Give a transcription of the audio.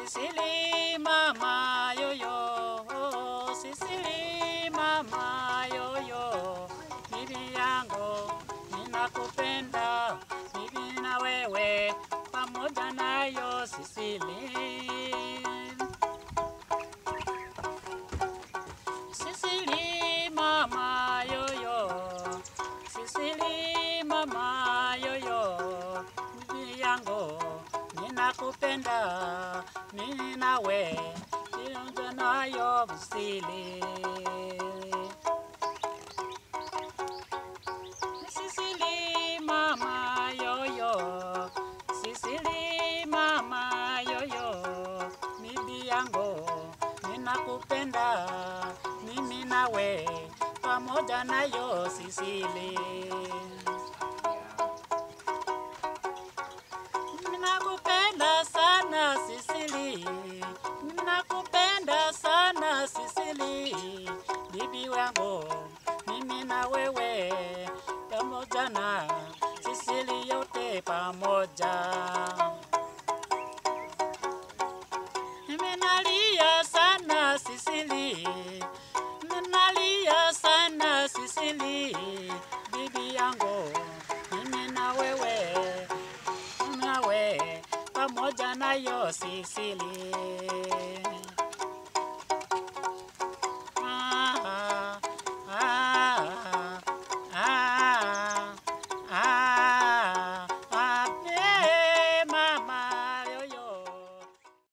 Sisili mama yoyo, Sisili mama yoyo, bibi yangu ninakupenda, bibi na wewe pamoja nayo Sisili. Sisili mama yoyo, Sisili mama yoyo, bibi yangu ninakupenda, mimi nawe pamoja nayo Sisili. Sisili mama yoyo, Sisili mama yoyo, bibi yangu ninakupenda, mimi nawe pamoja nayo Sisili. Ninakupenda sana Sisili, ninakupenda sana Sisili, bibi wangu mimi na wewe pamoja na Sisili yote pamoja. Nimenalia sana Sisili, nimenalia sana Sisili, bibi yangu mimi na wewe pamoja nayo Sisili.